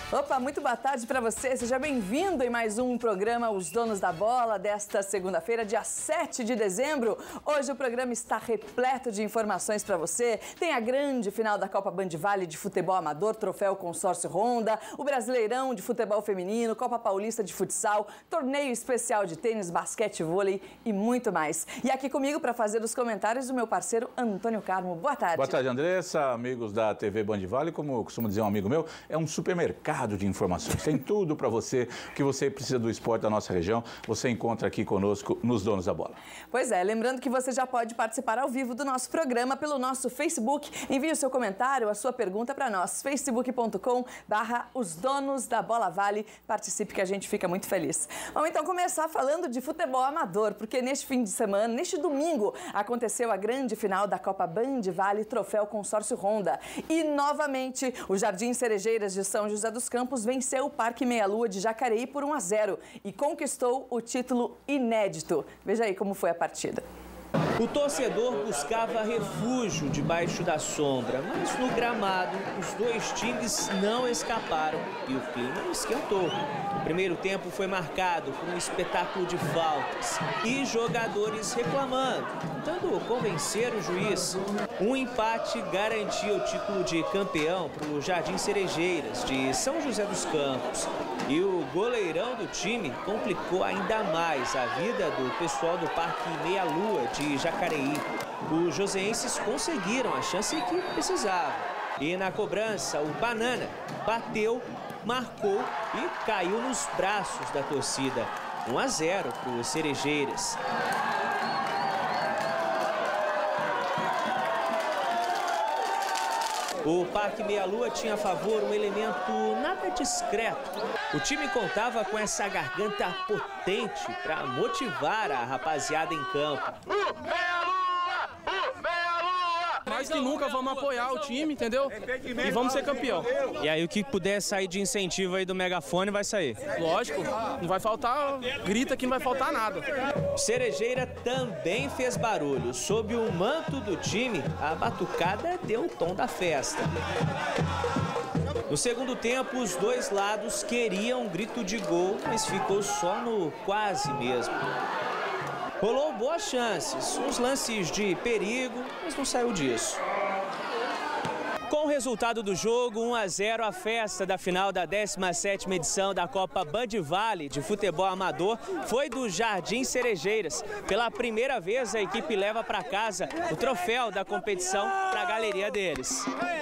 Opa, muito boa tarde para você. Seja bem-vindo em mais um programa Os Donos da Bola desta segunda-feira, dia 7 de dezembro. Hoje o programa está repleto de informações para você. Tem a grande final da Copa Bandivale de Futebol Amador, Troféu Consórcio Honda, o Brasileirão de Futebol Feminino, Copa Paulista de Futsal, Torneio Especial de Tênis, Basquete, Vôlei e muito mais. E aqui comigo para fazer os comentários o meu parceiro Antônio Carmo. Boa tarde. Boa tarde, Andressa, amigos da TV Bandivale. Como costuma dizer um amigo meu, é um supermercado de informações. Tem tudo para você, que você precisa do esporte da nossa região, você encontra aqui conosco nos Donos da Bola. Pois é, lembrando que você já pode participar ao vivo do nosso programa pelo nosso Facebook. Envie o seu comentário, a sua pergunta para nós, facebook.com/Os Donos da Bola Vale. Participe que a gente fica muito feliz. Vamos então começar falando de futebol amador, porque neste fim de semana, neste domingo, aconteceu a grande final da Copa Bandivale Troféu Consórcio Honda. E novamente, o Jardim Cerejeiras de São José dos Campos venceu o Parque Meia Lua de Jacareí por 1-0 e conquistou o título inédito. Veja aí como foi a partida. O torcedor buscava refúgio debaixo da sombra, mas no gramado os dois times não escaparam e o clima esquentou. O primeiro tempo foi marcado por um espetáculo de faltas e jogadores reclamando, tentando convencer o juiz. Um empate garantia o título de campeão para o Jardim Cerejeiras de São José dos Campos. E o goleirão do time complicou ainda mais a vida do pessoal do Parque Meia Lua de Jacareí. Os joseenses conseguiram a chance que precisavam. E na cobrança, o Banana bateu, marcou e caiu nos braços da torcida. 1-0 para os Cerejeiras. O Parque Meia Lua tinha a favor um elemento nada discreto. O time contava com essa garganta potente para motivar a rapaziada em campo. Mais que nunca vamos apoiar o time, entendeu? E vamos ser campeão. E aí o que puder sair de incentivo aí do megafone vai sair. Lógico, não vai faltar, grita que não vai faltar nada. Cerejeira também fez barulho. Sob o manto do time, a batucada deu o tom da festa. No segundo tempo, os dois lados queriam um grito de gol, mas ficou só no quase mesmo. Rolou boas chances, uns lances de perigo, mas não saiu disso. Com o resultado do jogo, 1-0, a festa da final da 17ª edição da Copa Bandivale de Futebol Amador foi do Jardim Cerejeiras. Pela primeira vez, a equipe leva para casa o troféu da competição para a galeria deles.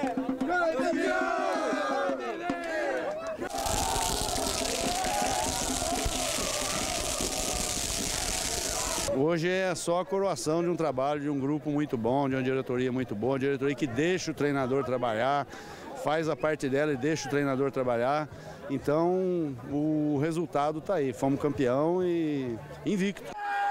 Hoje é só a coroação de um trabalho, de um grupo muito bom, de uma diretoria muito boa, uma diretoria que deixa o treinador trabalhar, faz a parte dela e deixa o treinador trabalhar. Então, o resultado está aí, fomos campeão e invicto.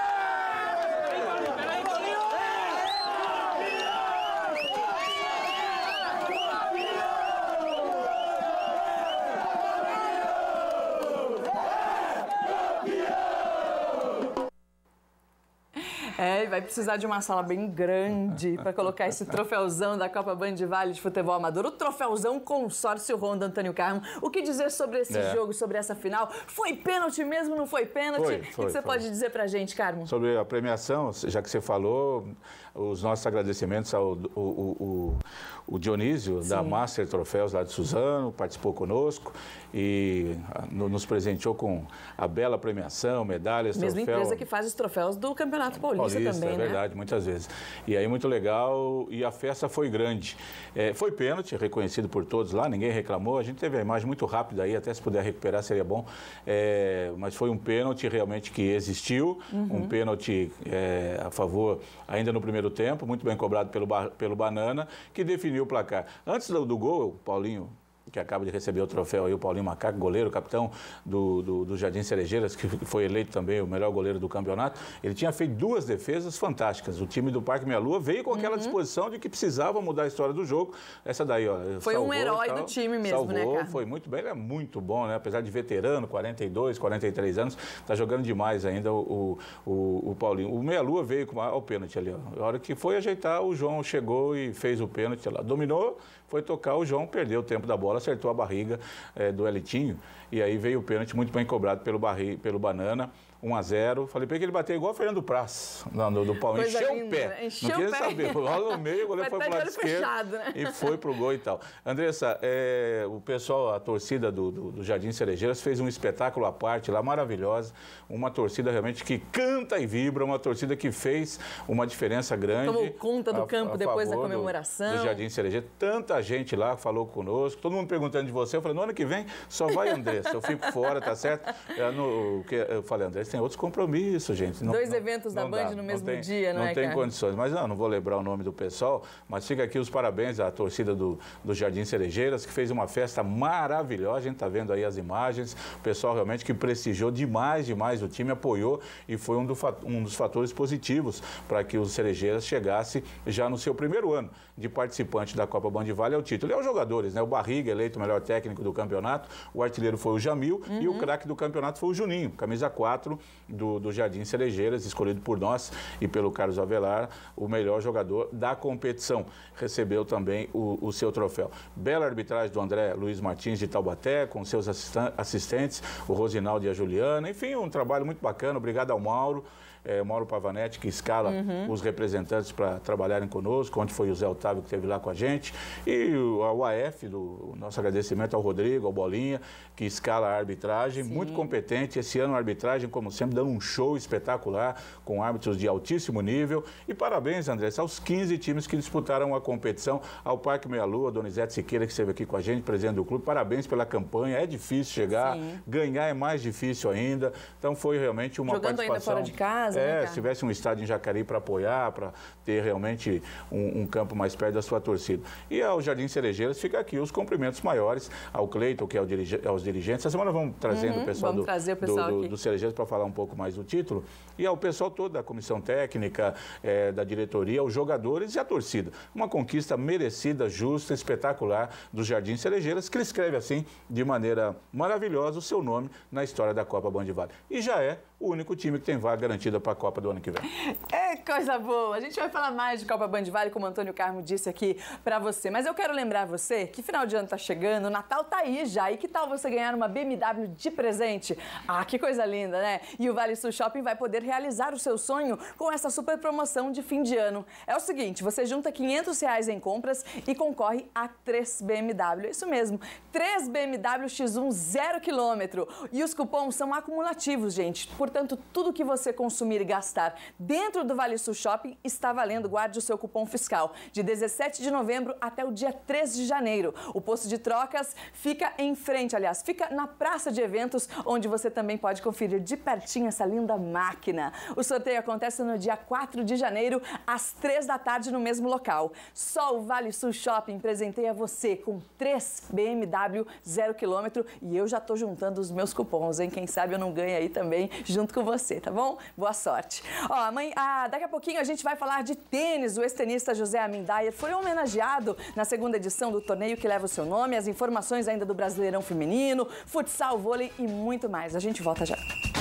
É, vai precisar de uma sala bem grande para colocar esse troféuzão da Copa Bandivale de Futebol Amador. O troféuzão Consórcio Honda, Antônio Carmo. O que dizer sobre esse jogo, sobre essa final? Foi pênalti mesmo, não foi pênalti? O que você pode dizer pra gente, Carmo? Sobre a premiação, já que você falou, os nossos agradecimentos ao o Dionísio, da Master Troféus lá de Suzano, participou conosco e nos presenteou com a bela premiação, medalhas, mesma troféu. Empresa que faz os troféus do Campeonato Paulista também, é verdade, muitas vezes. E aí, muito legal, e a festa foi grande. Foi pênalti, reconhecido por todos lá, ninguém reclamou. A gente teve a imagem muito rápida aí, até se puder recuperar seria bom. Mas foi um pênalti realmente que existiu, um pênalti a favor ainda no primeiro tempo, muito bem cobrado pelo Banana, que definiu o placar. Antes do gol, o Paulinho, que acaba de receber o troféu aí, o Paulinho Macaco, goleiro, capitão do Jardim Cerejeiras, que foi eleito também o melhor goleiro do campeonato, ele tinha feito 2 defesas fantásticas. O time do Parque Meia Lua veio com aquela disposição de que precisava mudar a história do jogo. Essa daí, ó, foi salvou, um herói do time mesmo, salvou, né, cara? Foi muito bem, ele é muito bom, né? Apesar de veterano, 42, 43 anos, tá jogando demais ainda o Paulinho. O Meia Lua veio com o pênalti ali, ó. A hora que foi ajeitar, o João chegou e fez o pênalti lá. Dominou, foi tocar, o João perdeu o tempo da bola. bola acertou a barriga do Elitinho, e aí veio o pênalti muito bem cobrado pelo Banana. 1-0, falei para ele bater igual o Fernando Praz, do pau, encheu o pé, né? Não queria saber, logo no meio, o goleiro foi para o lado esquerdo fechado, né? e foi pro gol e tal. Andressa, o pessoal, a torcida do Jardim Cerejeiras fez um espetáculo à parte lá, maravilhosa, uma torcida realmente que canta e vibra, uma torcida que fez uma diferença grande. Tomou conta do campo depois da comemoração. Do Jardim Cerejeiras, tanta gente lá falou conosco, todo mundo perguntando de você, eu falei, no ano que vem só vai Andressa, eu fico fora, tá certo? Eu falei, Andressa, tem outros compromissos, gente. Dois eventos da Band no mesmo dia, não é, Não tem condições. Mas não vou lembrar o nome do pessoal, mas fica aqui os parabéns à torcida do Jardim Cerejeiras, que fez uma festa maravilhosa. A gente está vendo aí as imagens. O pessoal realmente que prestigiou demais o time, apoiou e foi um dos fatores positivos para que o Cerejeiras chegasse já no seu primeiro ano de participante da Copa Bandivale ao título. E aos jogadores, né? O Barriga, eleito o melhor técnico do campeonato, o artilheiro foi o Jamil e o craque do campeonato foi o Juninho, camisa 4 do Jardim Cerejeiras, escolhido por nós e pelo Carlos Avelar, o melhor jogador da competição. Recebeu também o seu troféu. Bela arbitragem do André Luiz Martins de Taubaté, com seus assistentes, o Rosinaldo e a Juliana. Enfim, um trabalho muito bacana. Obrigado ao Mauro. Mauro Pavanetti, que escala os representantes para trabalharem conosco, onde foi o Zé Otávio que esteve lá com a gente, e ao AF, o nosso agradecimento ao Rodrigo, ao Bolinha, que escala a arbitragem, muito competente. Esse ano a arbitragem, como sempre, dando um show espetacular, com árbitros de altíssimo nível. E parabéns, André, aos 15 times que disputaram a competição, ao Parque Meia Lua, Donizete Siqueira, que esteve aqui com a gente, presidente do clube. Parabéns pela campanha, é difícil chegar, ganhar é mais difícil ainda. Então foi realmente uma participação... Jogando ainda fora de casa. Se tivesse um estádio em Jacareí para apoiar, para ter realmente um campo mais perto da sua torcida. E ao Jardim Cerejeiras fica aqui os cumprimentos maiores ao Cleiton, que é aos dirigentes. Essa semana vamos trazendo o pessoal do Cerejeiras para falar um pouco mais do título. E ao pessoal todo da comissão técnica, da diretoria, aos jogadores e à torcida. Uma conquista merecida, justa, espetacular do Jardim Cerejeiras, que ele escreve assim, de maneira maravilhosa, o seu nome na história da Copa Bandivale. E já é o único time que tem vaga garantida para a Copa do ano que vem. É coisa boa. A gente vai falar mais de Copa Bandivale, como o Antônio Carmo disse aqui para você. Mas eu quero lembrar você que final de ano tá chegando, o Natal tá aí já. E que tal você ganhar uma BMW de presente? Ah, que coisa linda, né? E o Vale Sul Shopping vai poder realizar o seu sonho com essa super promoção de fim de ano. É o seguinte, você junta R$500 em compras e concorre a 3 BMW. Isso mesmo, 3 BMW X1 0 km. E os cupons são acumulativos, gente. Portanto, tudo que você consumir e gastar dentro do Vale Sul Shopping está valendo. Guarde o seu cupom fiscal de 17 de novembro até o dia 3 de janeiro. O posto de trocas fica em frente, aliás, fica na praça de eventos, onde você também pode conferir de pertinho essa linda máquina. O sorteio acontece no dia 4 de janeiro, às 3 da tarde, no mesmo local. Só o Vale Sul Shopping presenteia você com 3 BMW 0 km e eu já tô juntando os meus cupons, hein? Quem sabe eu não ganho aí também junto com você, tá bom? Boa sorte. Ó, daqui a pouquinho a gente vai falar de tênis. O ex-tenista José Amin Dyer foi homenageado na segunda edição do torneio que leva o seu nome. As informações ainda do Brasileirão Feminino, futsal, vôlei e muito mais. A gente volta já.